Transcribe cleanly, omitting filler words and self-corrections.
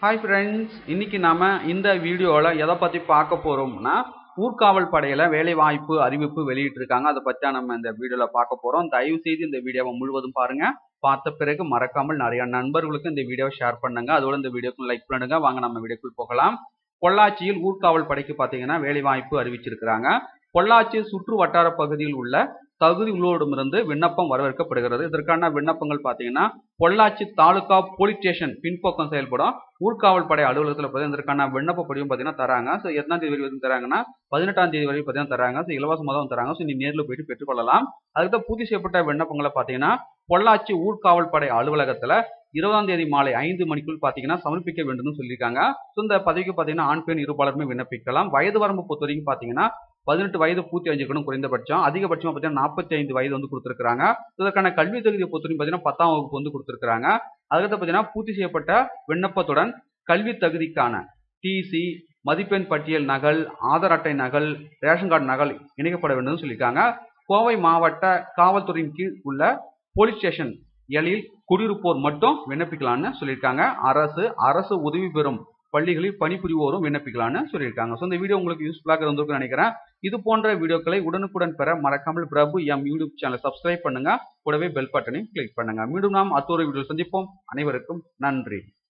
Hi friends, இன்னைக்கு நாம இந்த வீடியோல எதை பத்தி பார்க்க போறோம்னா ஊர்காவல் படையில வேலை வாய்ப்பு அறிவிப்பு வெளியிட்டிருக்காங்க. அதை பத்தி நம்ம இந்த வீடியோல பார்க்க போறோம். தயவு செய்து இந்த வீடியோவை முழுவதும் பாருங்க. பார்த்த பிறகு மறக்காமல் நிறைய நண்பர்களுக்கு இந்த வீடியோவை ஷேர் பண்ணுங்க. அதோட இந்த வீடியோக்கு லைக் பண்ணுங்க. வாங்க நம்ம வீடியோக்குள் போகலாம். பொள்ளாச்சியில் ஊர்காவல் படைக்கு பாத்தீங்கன்னா வேலை வாய்ப்பு அறிவிச்சிருக்காங்க. பொள்ளாச்சி சுற்று வட்டார பகுதியில் உள்ள தகுதி உள்ளோரிடமிருந்து விண்ணப்பம் வரவேற்கப்படுகிறது. இதற்கான விண்ணப்பங்கள் பாத்தீங்கன்னா பொள்ளாச்சி தாலுகா போலீஸ் ஸ்டேஷன் பின்பக்கம் செயல்படும் ஊர்காவல் படை அலுவலகத்தில் இதற்கான விண்ணப்ப படிவம் பாத்தீங்கன்னா தராங்க. ஸோ எத்தனாம் தேதி வரைக்கும் தராங்கன்னா 18ஆம் தேதி வரைக்கும் பாத்தீங்கன்னா தராங்க. ஸோ இலவசமாக தான் தராங்க. ஸோ நீ நேரில் போயிட்டு பெற்றுக்கொள்ளலாம். அதுக்கு பூர்த்தி செய்யப்பட்ட விண்ணப்பங்களை பாத்தீங்கன்னா பொள்ளாச்சி ஊர்காவல் படை அலுவலகத்துல 20ஆம் தேதி மாலை 5 மணிக்குள் பாத்தீங்கன்னா சமர்ப்பிக்க வேண்டும் சொல்லியிருக்காங்க. ஸோ இந்த பதவிக்கு பாத்தீங்கன்னா ஆண் பெண் இருபாலருமே விண்ணப்பிக்கலாம். வயது வரம்பு பொறுத்த வரைக்கும் பாத்தீங்கன்னா 18 வயது பூர்த்தி அடைஞ்சிருக்கணும் குறைந்தபட்சம். அதிகபட்சமா பாத்தீங்கன்னா 45 வயது வந்து கொடுத்திருக்காங்க. இதற்கான கல்வி தகுதியை பொறுத்தவரைக்கும் பாத்தீங்கன்னா 10ஆம் வகுப்பு வந்து கொடுத்திருக்காங்க. அதுக்கடுத்து பாத்தீங்கன்னா பூர்த்தி செய்யப்பட்ட விண்ணப்பத்துடன் கல்வி தகுதிக்கான டிசி, மதிப்பெண் பட்டியல் நகல், ஆதார் அட்டை நகல், ரேஷன் கார்டு நகல் இணைக்கப்பட வேண்டும் சொல்லியிருக்காங்க. கோவை மாவட்ட காவல்துறையின் கீழ் உள்ள போலீஸ் ஸ்டேஷன் எழில் குடியிருப்போர் மட்டும் விண்ணப்பிக்கலாம்னு சொல்லியிருக்காங்க. அரசு உதவி பெறும் பள்ளிகளில் பணிபுரிவோரும் விண்ணப்பிக்கலாம்னு சொல்லியிருக்காங்க. ஸோ இந்த வீடியோ உங்களுக்கு யூஸ்ஃபுல்லாக இருந்திருக்கும்னு நினைக்கிறேன். இது போன்ற வீடியோக்களை உடனுக்குடன் பெற மறக்காமல் பிரபு எம் யூடியூப் சேனலை சப்ஸ்கிரைப் பண்ணுங்க. கூடவே பெல் பட்டனையும் கிளிக் பண்ணுங்க. மீண்டும் நாம் அடுத்த ஒரு வீடியோ சந்திப்போம். அனைவருக்கும் நன்றி.